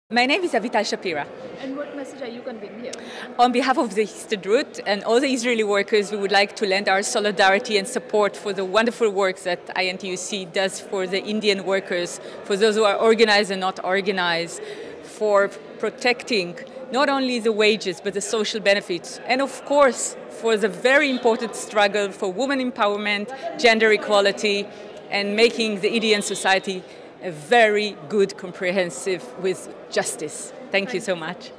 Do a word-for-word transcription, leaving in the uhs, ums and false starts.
My name is Avital Shapira. And what message are you conveying here? On behalf of the Histadrut and all the Israeli workers, we would like to lend our solidarity and support for the wonderful work that I N T U C does for the Indian workers, for those who are organized and not organized, for protecting not only the wages but the social benefits, and of course for the very important struggle for women empowerment, gender equality, and making the Indian society a very good, comprehensive with justice. Thank you so much.